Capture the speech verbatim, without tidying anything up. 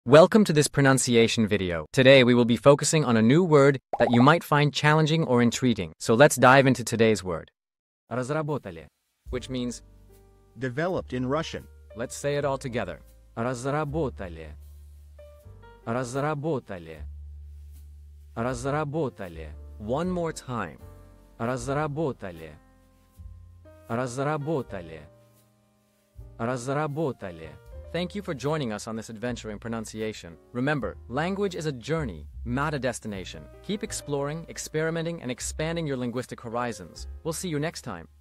Welcome to this pronunciation video. Today we will be focusing on a new word that you might find challenging or intriguing. So let's dive into today's word. Разработали, which means Developed in Russian. let's say it all together. Разработали. Разработали. Разработали. One more time. Разработали. Разработали. Разработали. Thank you for joining us on this adventure in pronunciation. Remember, language is a journey, not a destination. Keep exploring, experimenting, and expanding your linguistic horizons. We'll see you next time.